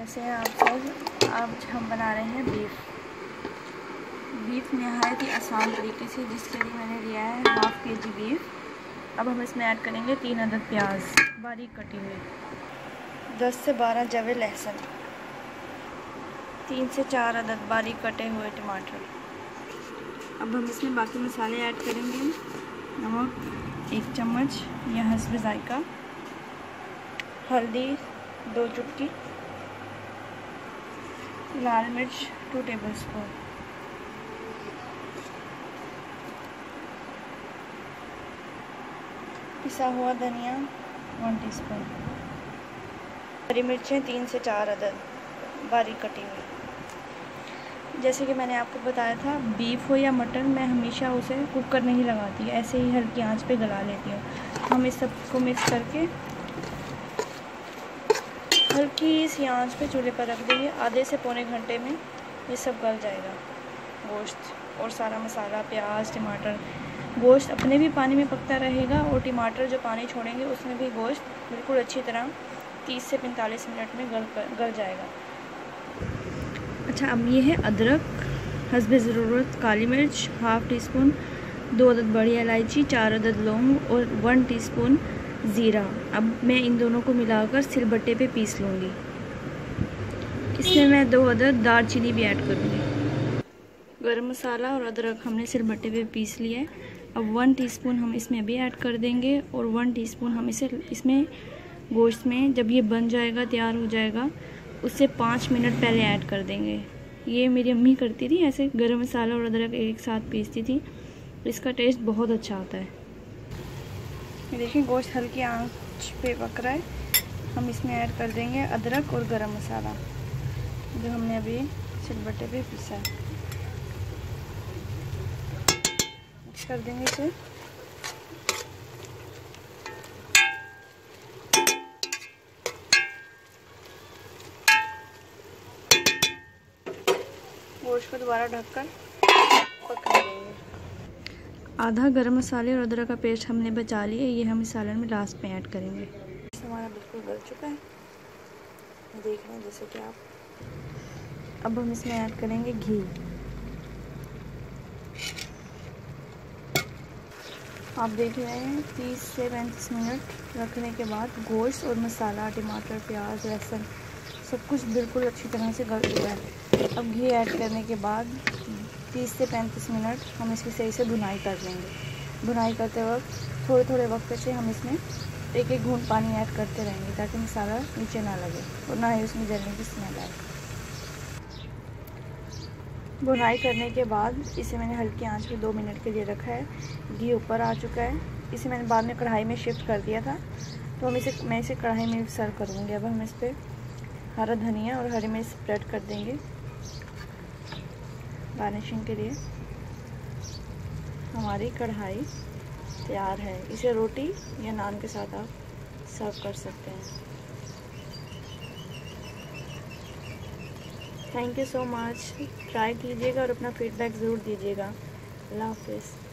कैसे हैं आप सब। आज हम बना रहे हैं बीफ नहायत ही आसान तरीके से, जिसके लिए मैंने लिया है हाफ kg बीफ। अब हम इसमें ऐड करेंगे 3 अदद प्याज बारीक कटी हुई, 10 से 12 जवे लहसुन, 3 से 4 अदद बारीक कटे हुए टमाटर। अब हम इसमें बाकी मसाले ऐड करेंगे। नमक 1 चम्मच या हस्ब जायका, हल्दी 2 चुटकी, लाल मिर्च 2 टेबलस्पून, पिसा हुआ धनिया 1 टीस्पून, हरी मिर्चें 3 से 4 अदद बारीक कटी हुई। जैसे कि मैंने आपको बताया था, बीफ हो या मटन, मैं हमेशा उसे कुकर नहीं लगाती, ऐसे ही हल्की आंच पे गला लेती हूँ। हम इस सबको मिक्स करके हल्की सी आंच पे चूल्हे पर रख देंगे। आधे से पौने घंटे में ये सब गल जाएगा, गोश्त और सारा मसाला, प्याज, टमाटर। गोश्त अपने भी पानी में पकता रहेगा और टमाटर जो पानी छोड़ेंगे उसमें भी गोश्त बिल्कुल अच्छी तरह 30 से 45 मिनट में गल जाएगा। अच्छा, अब ये है अदरक, हस्बे ज़रूरत काली मिर्च हाफ़ टी स्पून, 2 अदद बड़ी इलायची, 4 अदद लौंग और 1 टीस्पून ज़ीरा। अब मैं इन दोनों को मिलाकर सिलबट्टे पे पीस लूँगी। इसमें मैं 2 अदद दालचीनी भी ऐड करूँगी। गरम मसाला और अदरक हमने सिलबट्टे पे पीस लिया है। अब 1 टीस्पून हम इसमें अभी ऐड कर देंगे और 1 टीस्पून हम इसमें गोश्त में जब ये बन जाएगा, तैयार हो जाएगा, उससे 5 मिनट पहले ऐड कर देंगे। ये मेरी अम्मी करती थी, ऐसे गरम मसाला और अदरक एक साथ पीसती थी, इसका टेस्ट बहुत अच्छा आता है। ये देखिए गोश्त हल्की आंच पे पक रहा है। हम इसमें ऐड कर देंगे अदरक और गरम मसाला जो हमने अभी सिलबट्टे पे पीसा है। मिक्स कर देंगे इसे। गोश्त को दोबारा ढककर पकने देंगे। आधा गरम मसाले और अदरक का पेस्ट हमने बचा लिया, ये हम इस सालन में लास्ट में ऐड करेंगे। हमारा बिल्कुल गल चुका है, देख रहे हैं जैसे कि आप। अब हम इसमें ऐड करेंगे घी। आप देख रहे हैं 30 से 35 मिनट रखने के बाद गोश्त और मसाला, टमाटर, प्याज, लहसुन सब कुछ बिल्कुल अच्छी तरह से गल चुका है। अब घी ऐड करने के बाद 30 से 35 मिनट हम इसकी सही से भुनाई कर लेंगे। भुनाई करते वक्त थोड़े थोड़े वक्त से हम इसमें एक एक घूंट पानी ऐड करते रहेंगे ताकि मसाला नीचे ना लगे और ना ही उसमें जलने की स्मेल आए। भुनाई करने के बाद इसे मैंने हल्की आंच पे 2 मिनट के लिए रखा है। घी ऊपर आ चुका है। इसे मैंने बाद में कढ़ाई में शिफ्ट कर दिया था, तो मैं इसे कढ़ाई में सर्व करूँगी। अब हम इस पर हरा धनिया और हरी मिर्च स्प्रेड कर देंगे गार्निशिंग के लिए। हमारी कढ़ाई तैयार है। इसे रोटी या नान के साथ आप सर्व कर सकते हैं। Thank you so much. Try कीजिएगा और अपना फीडबैक ज़रूर दीजिएगा। अल्लाह हाफ़िज़।